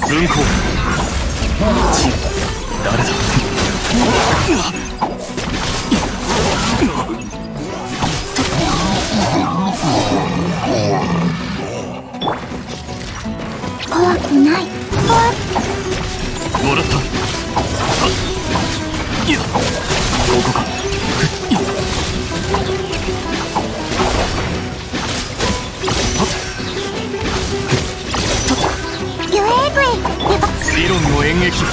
文庫誰だ。 怖くない。 もらった。いや、ここか。理論の演劇。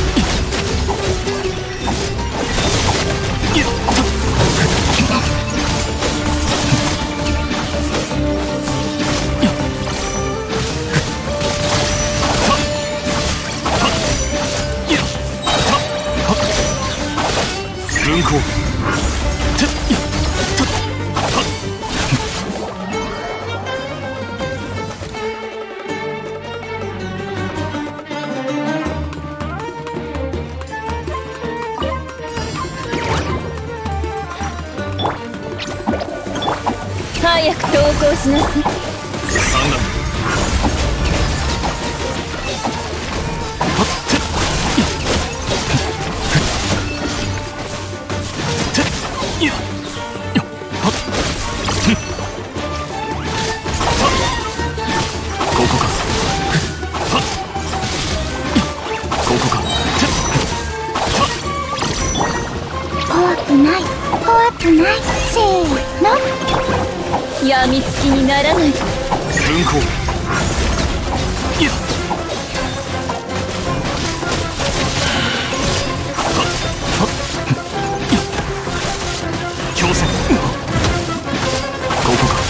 文庫早く投稿しなさい。怖くない。せーの。やみつきにならない。 文庫いや強戦。ここか。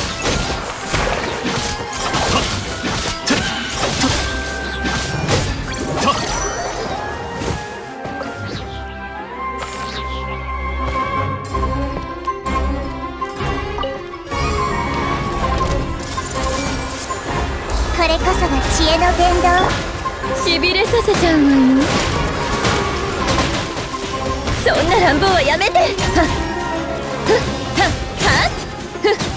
これこそが知恵の伝道。しびれさせちゃうわよ。そんな乱暴はやめて。はっふっはっはっふっ。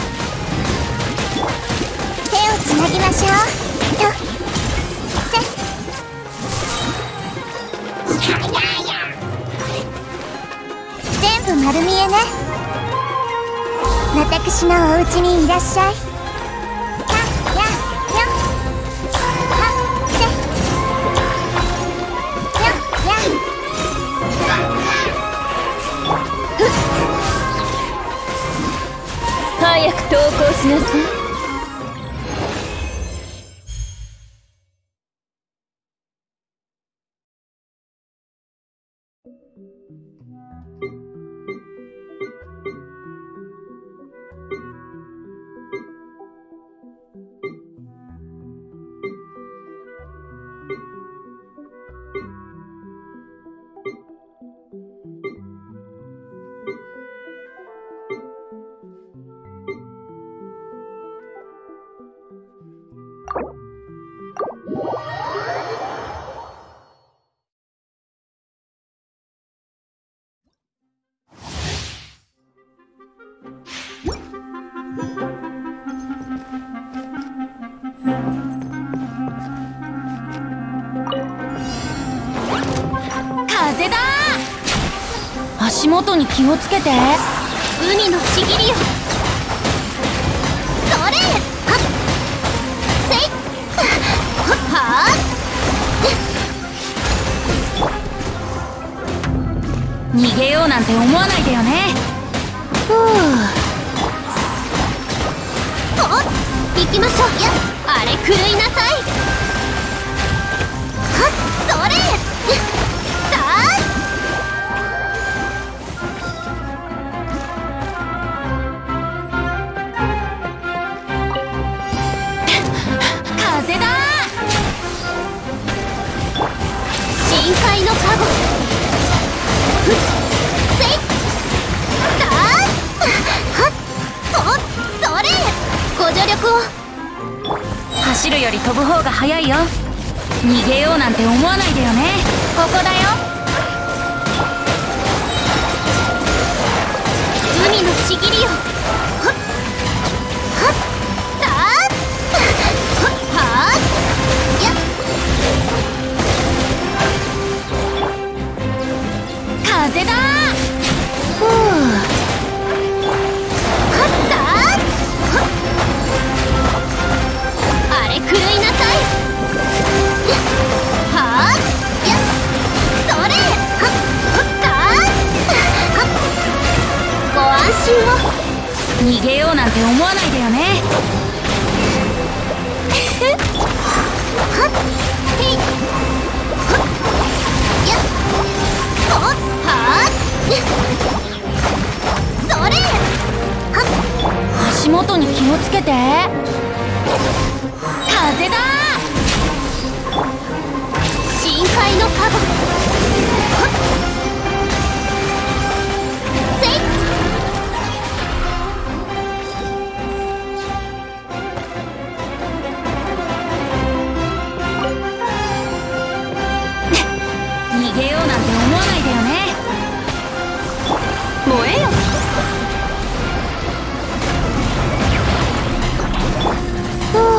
手をつなぎましょう。とせ全部丸見えね。私のお家にいらっしゃい。早く投稿しなさい。風だ。足元に気をつけて。海のちぎりよ。それ。はっせいはっ。逃げようなんて思わないでよね。ふう。おっ行きましょう。やあれ狂いなさい。はっそれ。風だ。深海のカゴ。ふっせいだはっおっそれ。ご助力を。走るより飛ぶ方が早いよ。逃げようなんて思わないでよね。ここだよ。海のちぎりよ。はっはっだはっはっやっ逃げようなんて思わないでよね。 はっへいはっやっほっはっそれはっ足元に気をつけて。風だ。 深海のカゴはっせい逃げようなんて思わないでよね。燃えよ。ふう。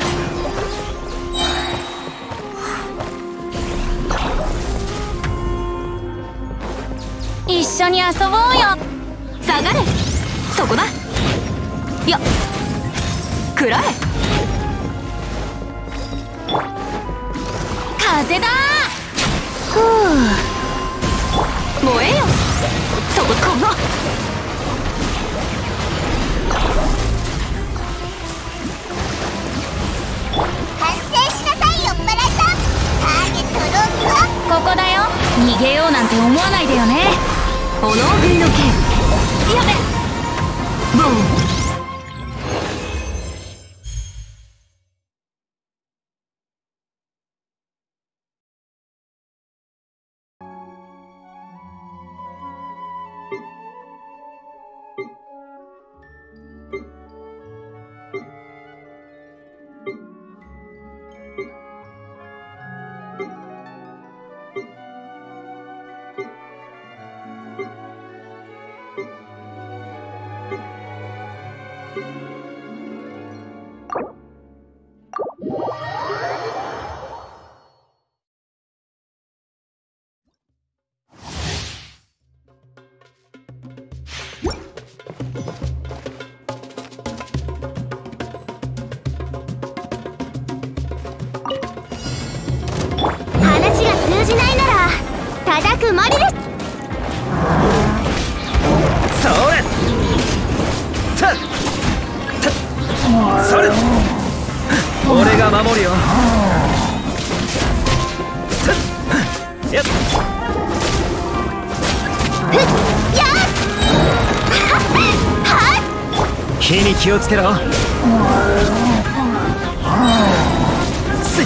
一緒に遊ぼうよ。下がれ。そこだ。よっくらえ。風だ。ふう。燃えよ。そこの反省しなさいよっぱらいさん。ターゲットロークはここだよ。逃げようなんて思わないでよね。炎組の剣。やめ。 ブーン。 話が通じないなら叩くまりです。 それたそれ俺が守るよ。やっふっやっはっ火に気をつけろ。すい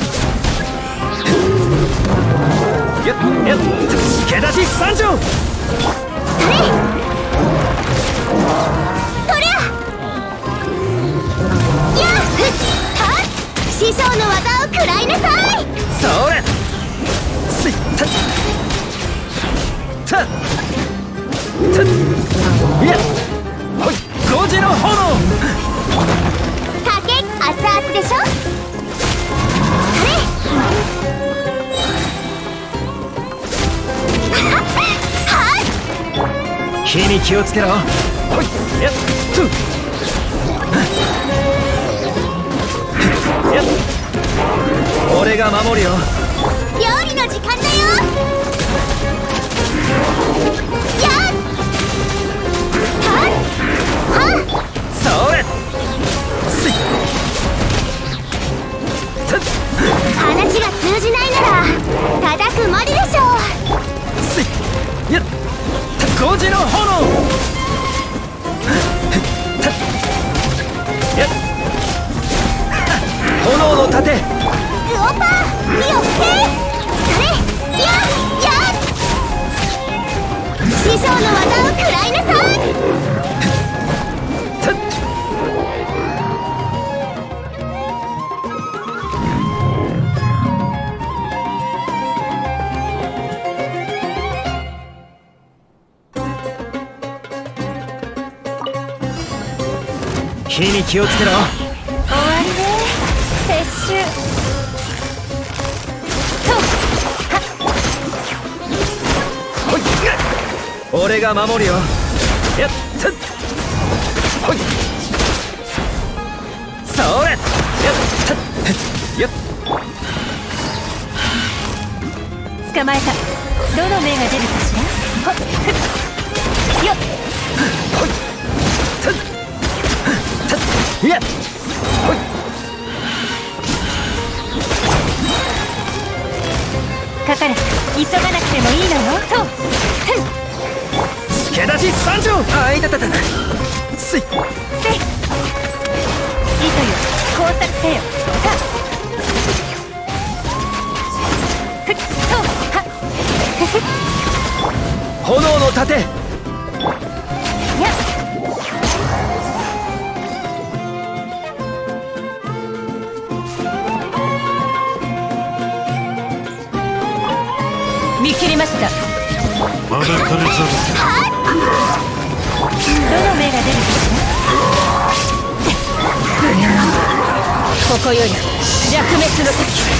やっやっ助立ち参上。 それとりゃやっふっはっ師匠の技を食らいなさい。 それすいたいやほい5時の炎。 かけ熱々でしょ。それはっ火に気をつけろ。ほいやっとやっ俺が守るよ。 料理の時間だよ。やっはっはっそれすい話が通じないなら叩くまりでしょ。 すいやっ5時の炎。やっ炎の盾。 グオパー気をつけ。それやっやっ師匠の技を食らいなさい。 火に気をつけろ。 終わりね。撤収。 ほい俺が守るよ。やっほいそれやっやっ捕まえた。どの目が出るかしら。ほっよっほいいやほいかかれ、急がなくてもいいのよ。と助出し参上。あいたたたたすいせい、糸よ、工作せよ。さふっとはっ炎の盾。 や見切りました。 まだ枯れざる。 どの目が出るかしら。ここより弱滅の時。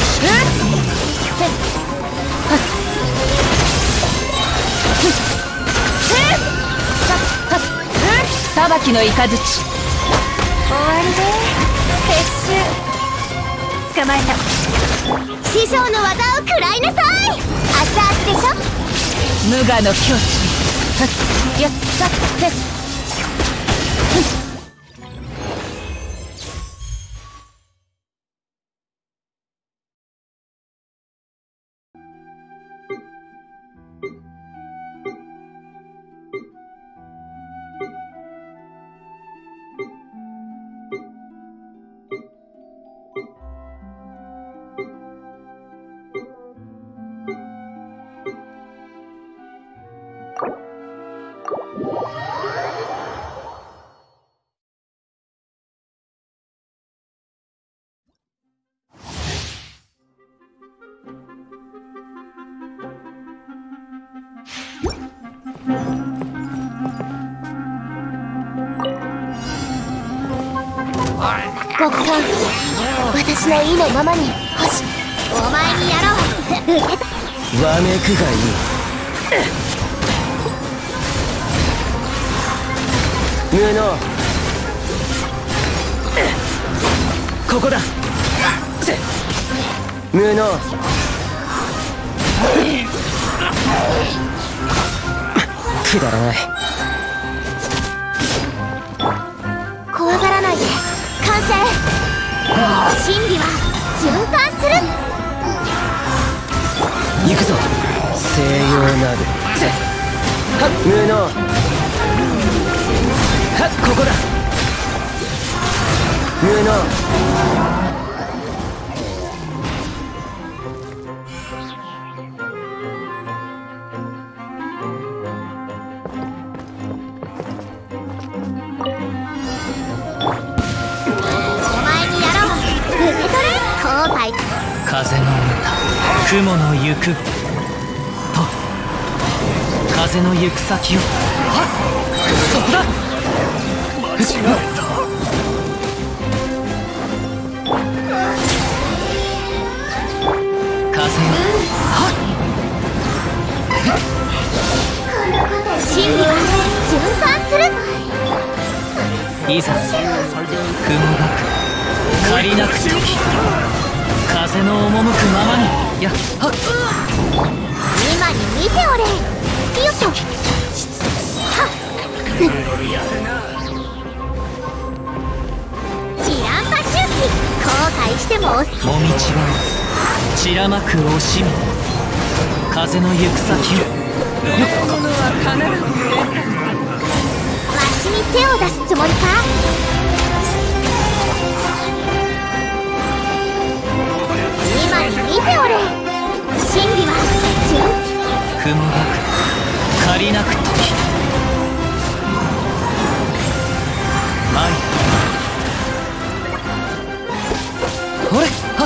裁きの雷。終わりで撤収。捕まえた。 師匠の技を食らいなさい。熱々でしょ。 無我の境地。やったって極寒、私の意のままに星お前にやろう。 わめくがいい。無能。ここだ。無能。くだらない。 怖がらないで。完成。真理は循環する。 行くぞ西洋など。はっ無能。はっここだ。無能。 風の歌、雲の行くと風の行く先を。はっそこだ。風よ。はっ真理は循環する。 いざ雲がく借りなく時、風の赴くままに。やっはっ今に見ておれ。よっと。はっチランパ周期後悔してももみちは散らまく惜しみ、風の行く先を。 わしに手を出すつもりか。今に見ておれ。真理は雲がく借りなく時、前ほれ。はっ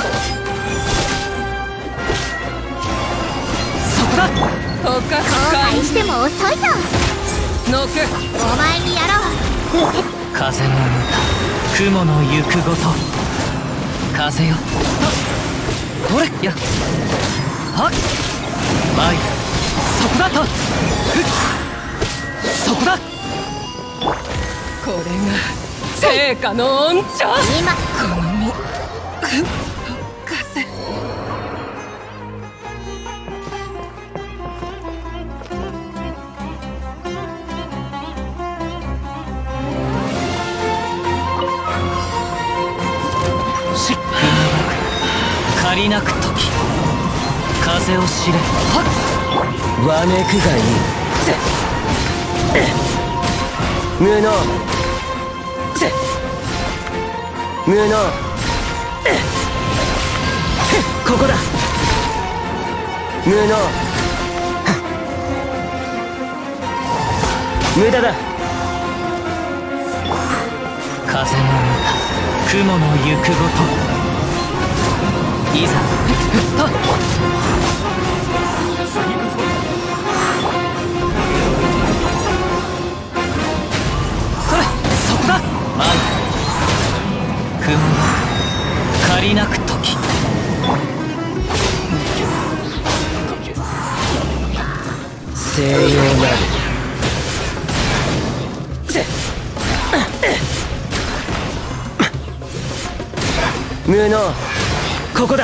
そこだ。 後悔しても遅いぞ。お前にやろう。 風の歌、雲の行くごと。風よ。ほれ。やっはっ前そこだと。そこだ。 これが聖火の恩茶。 今この身風。 こしっ借りなく時風を知れ。はっわめくがいい。無能無能。ここだ。無能。無駄だ。 風の歌雲の行くごといざとそれそこだ。舞う雲が借りなく時西洋なる。無能。ここだ。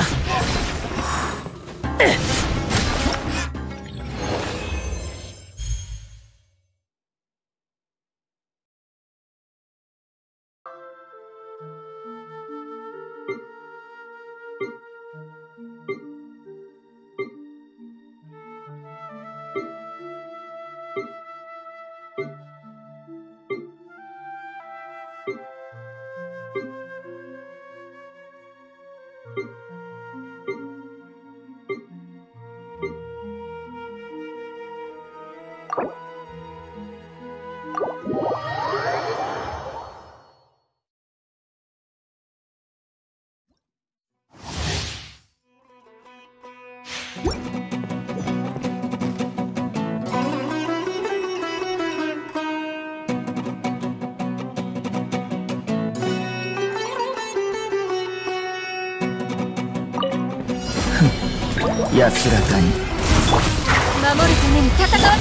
安らかに守るために戦う。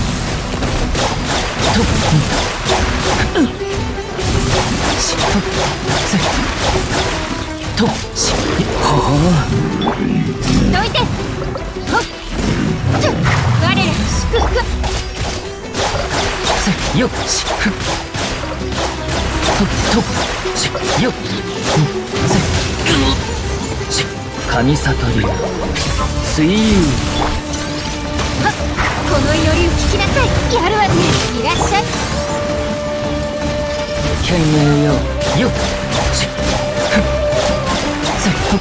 としほほどいて。ほっ我ら祝福。 せよしふとしよせし神里流水遊。 この祈りを聞きなさい。やるわね。いらっしゃい。 剣栄よよしふせほ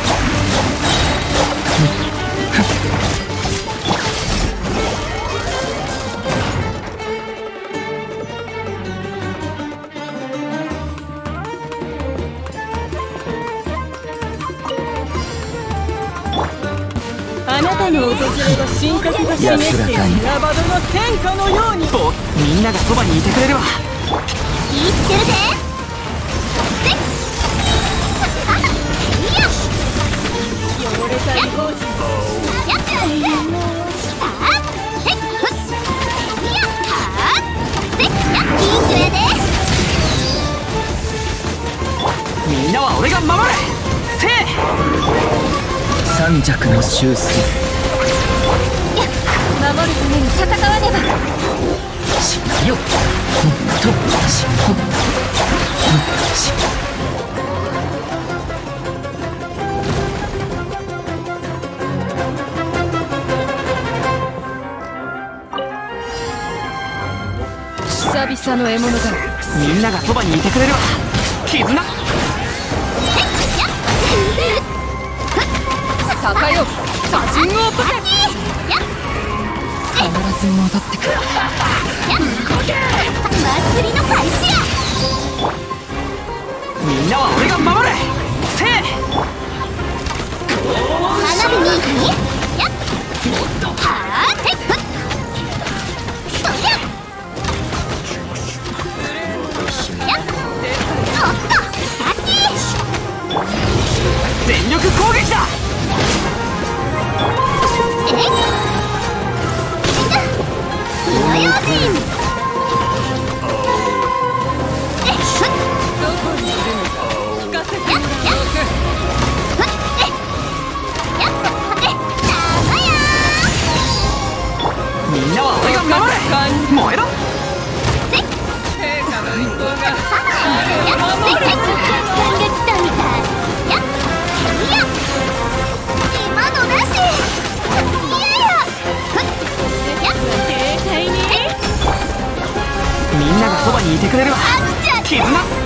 あなたの訪れは神格が示しているラバドの戦果のように。 みんながそばにいてくれるわ。 生きてるぜ。 汚れた異邦人やっさあへっふっやっはっせっやっいいくらで。 みんなは俺が守れ。せい三尺の修正。 守るために戦わねば。 しよとしほし久々の獲物だ。 みんながそばにいてくれるわ。絆高よ左陣を起こせ。 必ず戻ってくる。 祭りの開始や。 みんなは俺が守れ。せい花火にやっはーへっふっそりゃやっおっとさっき全力攻撃だ。 えい火の用心えっふっどこにいるのか聞かせてもらおうか。 ふっえやっはてなのやみんなは俺が守れ。燃えろ。 陛下の意向がやっできたみたい絆